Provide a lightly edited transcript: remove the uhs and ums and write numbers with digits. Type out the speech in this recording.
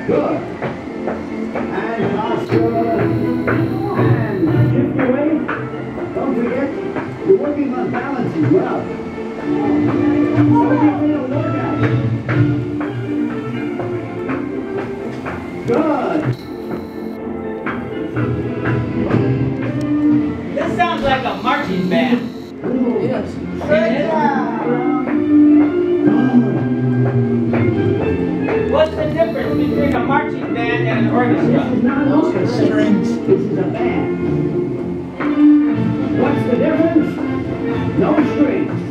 Good. And Oscar. And shift your weight. Don't forget, you're working on balance as well. So give me a workout. Good. This sounds like a marching band. Yes. Isn't it? What's the difference between a marching band and an orchestra? Those are strings. This is a band. What's the difference? No strings.